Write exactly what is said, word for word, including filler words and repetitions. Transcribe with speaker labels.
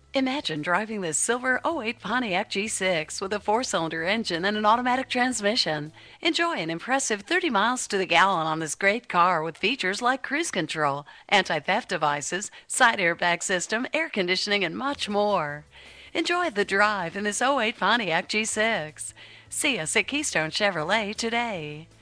Speaker 1: Imagine driving this silver oh eight Pontiac G six with a four-cylinder engine and an automatic transmission. Enjoy an impressive thirty miles to the gallon on this great car with features like cruise control, anti-theft devices, side airbag system, air conditioning, and much more. Enjoy the drive in this oh eight Pontiac G six. See us at Keystone Chevrolet today.